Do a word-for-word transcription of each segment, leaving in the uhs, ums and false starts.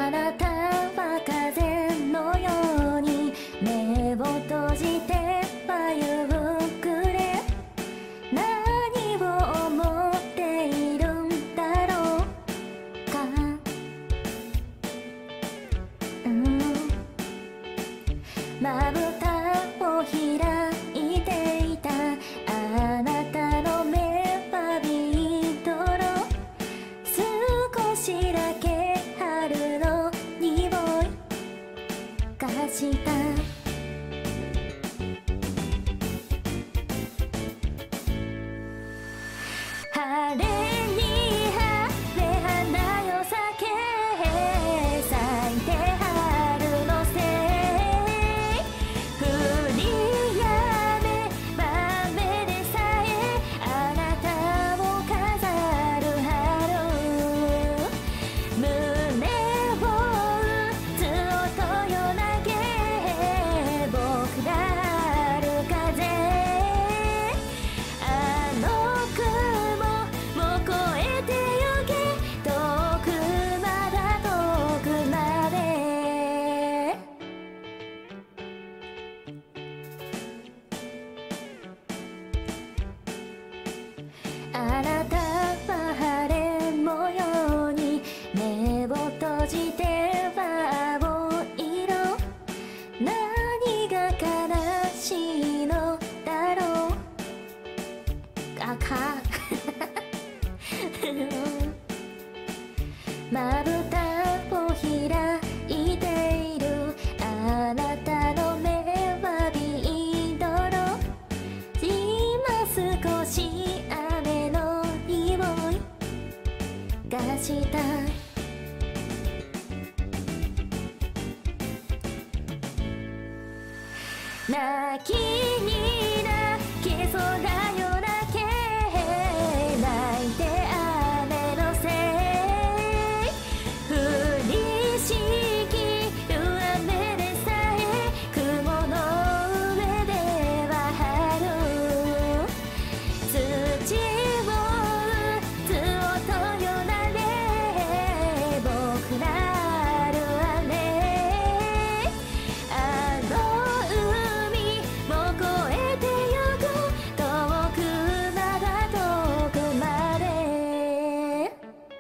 あなたは風のように目を閉じてはゆっくり何を思っているんだろうか、うん、まぶたを開いていたあなたの目はビートの少しだけ春の匂いがした晴れに晴れ花よ咲け咲いて春のせい降りやめ雨でさえあなたを飾る春胸を打つ音よ投げ僕ら春風あの雲も越えてゆけ遠くまだ遠くまであなたは晴れ模様に目を閉じては青色何が悲しいのだろう赤まぶたを開いているあなたの目はビードロ今少し雨の匂いがした泣きに泣けそうだよ泣け泣いて雨のせい降りしきる雨でさえ雲の上では春土を打つ音よなれ僕ら春雨あの海も越えてゆく遠くまだ遠くまで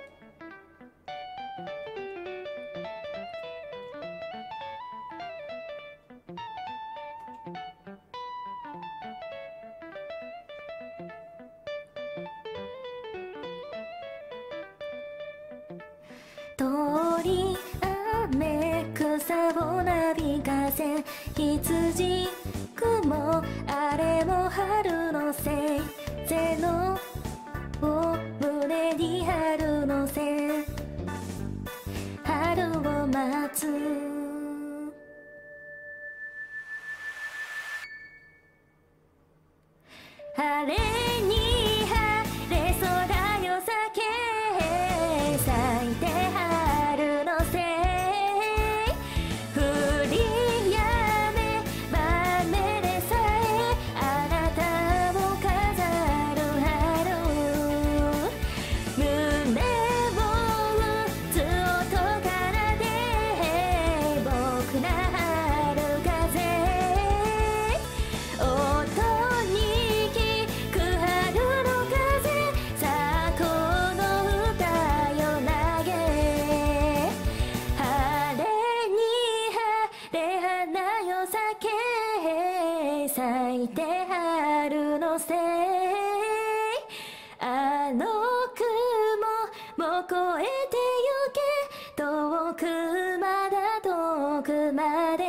通り雨草をなびかせ羊雲あれも春のせい背のを胸に春のせい春を待つ晴れに晴れ空よ咲け咲いて春のせい降りやめ雨でさえあなたを飾る春胸を打つ音からで僕ら春風音に聞く春の風さあこの歌よ投げ晴れに晴れ花よ咲け咲いて春のせいあの雲も越えてゆけ遠くまだ遠くまで